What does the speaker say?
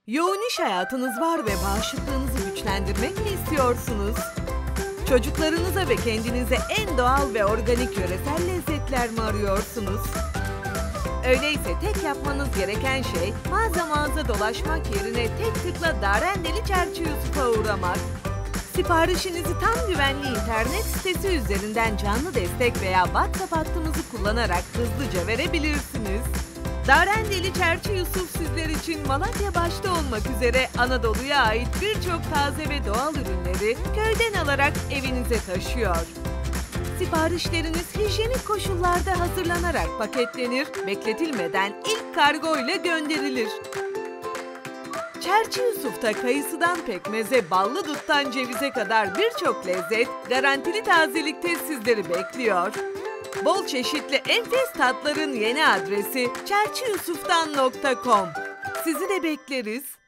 Yoğun iş hayatınız var ve bağışıklığınızı güçlendirmek mi istiyorsunuz? Çocuklarınıza ve kendinize en doğal ve organik yöresel lezzetler mi arıyorsunuz? Öyleyse tek yapmanız gereken şey mağaza dolaşmak yerine tek tıkla Darendeli Çerçi Yusuf'a uğramak. Siparişinizi tam güvenli internet sitesi üzerinden canlı destek veya WhatsApp hattımızı kullanarak hızlıca verebilirsiniz. Darendeli Çerçi Yusuf sizler için Malatya başta olmak üzere Anadolu'ya ait birçok taze ve doğal ürünleri köyden alarak evinize taşıyor. Siparişleriniz hijyenik koşullarda hazırlanarak paketlenir, bekletilmeden ilk kargo ile gönderilir. Çerçi Yusuf'ta kayısıdan pekmeze, ballı duttan cevize kadar birçok lezzet garantili tazelikte sizleri bekliyor. Bol çeşitli enfes tatların yeni adresi çerçiyusuftan.com. Sizi de bekleriz.